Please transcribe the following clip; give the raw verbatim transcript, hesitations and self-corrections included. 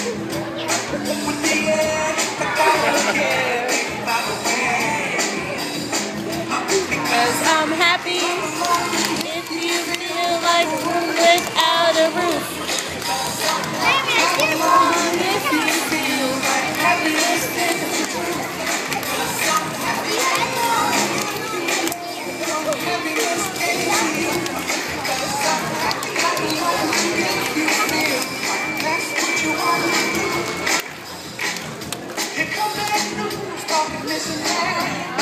Because I'm happy if you feel like without a roof. If you feel like happiness is the truth. Here comes that news talking missing.